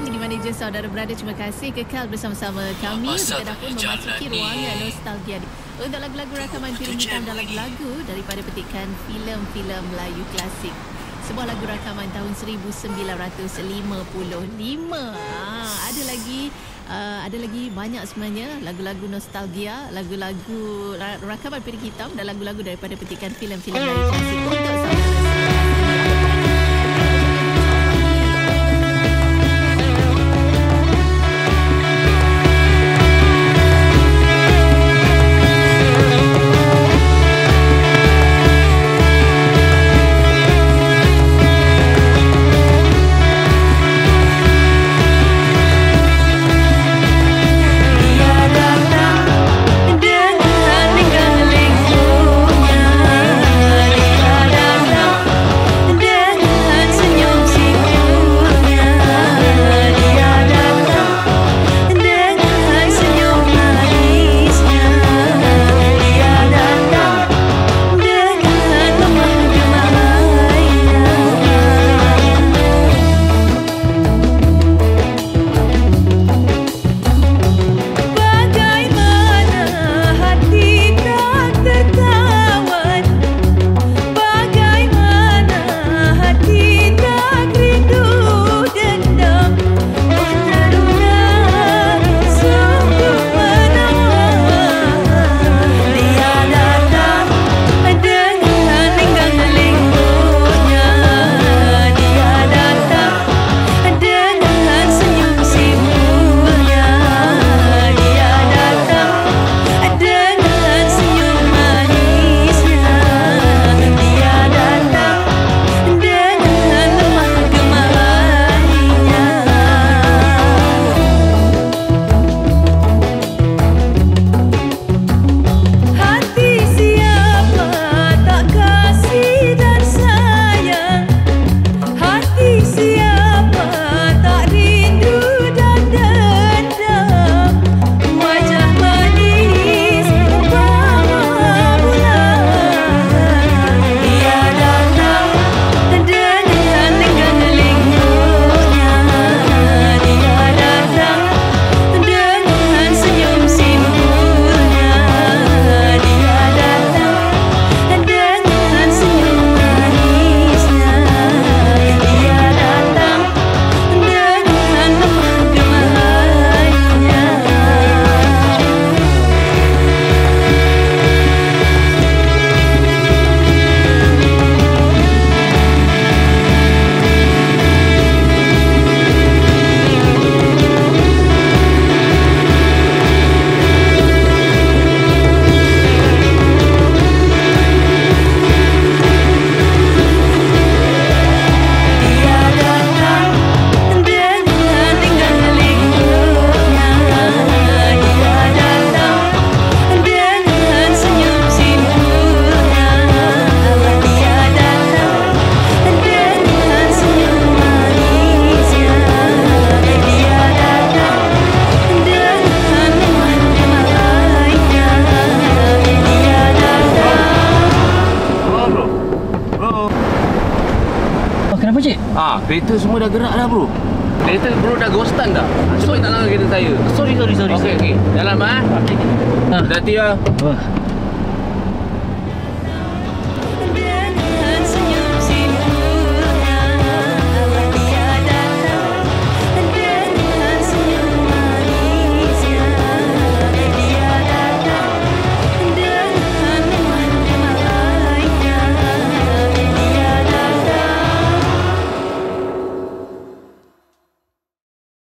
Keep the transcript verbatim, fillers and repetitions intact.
Di mana je saudara berada, terima kasih kekal bersama-sama kami. Kita dah pun memasuki ruangan nostalgia untuk lagu-lagu rakaman Piring Hitam dan lagu-lagu daripada petikan filem-filem Melayu klasik. Sebuah lagu rakaman tahun seribu sembilan ratus lima puluh lima. Ha, ada lagi uh, ada lagi banyak sebenarnya lagu-lagu nostalgia, lagu-lagu rakaman Piring Hitam dan lagu-lagu daripada petikan filem-filem Melayu klasik untuk saudara. Ah, kereta semua dah gerak dah bro. Kereta bro dah ghostan dah. So tak langgar kereta saya. Sorry sorry sorry. Okey okey. Dalam ah. Okey. Hati-hati ah.